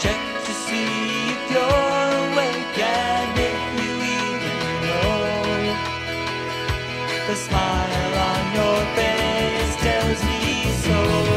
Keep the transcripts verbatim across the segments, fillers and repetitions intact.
Check to see if you're awake and if you even know. The smile on your face tells me so.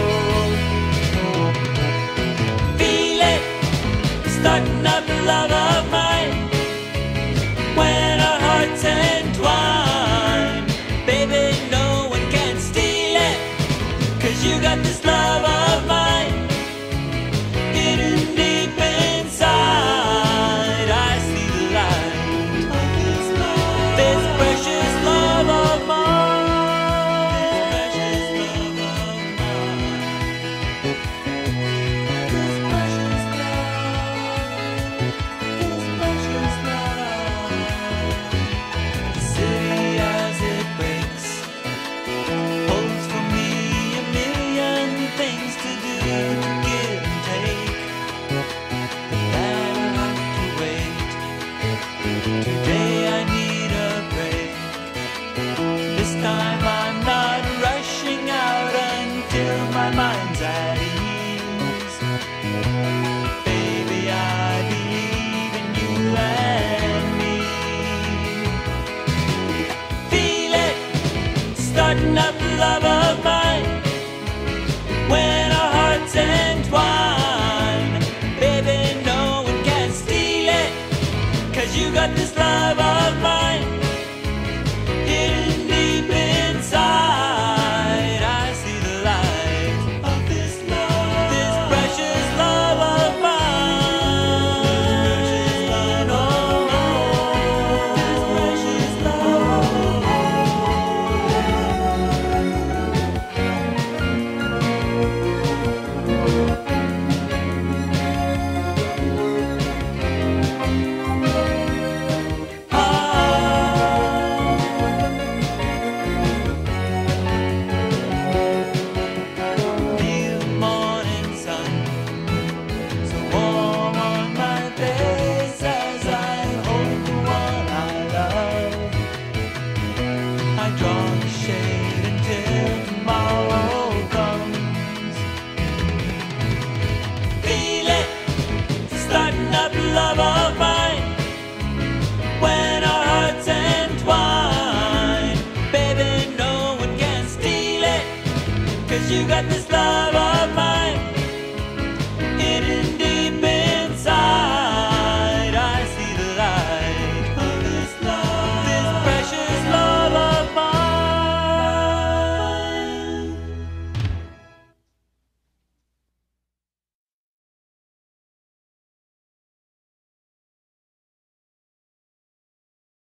Feel it, starting up the love of mine. When our hearts entwine, baby, no one can steal it. 'Cause you got this love of mine, hidden deep inside. I see the light of this love, this precious love of mine, this precious love of mine, this precious love, this precious love. The city as it breaks holds for me a million things to do, to give and take. That'll have to wait. Today I need a break. This time I'm not rushing out until my mind's at ease. Baby, I believe in you and me. Feel it, starting up the love of mine. When our hearts entwine, baby, no one can steal it. 'Cause you got this love of mine, hidden deep inside. I see the light of this love, this precious love of mine. Oh, this precious love. Feel the morning sun so warm on my face as I hold the one I love. I draw the shade until tomorrow comes. Feel it, starting up the love of mine. When our hearts entwine, baby, no one can steal it. 'Cause you got this love of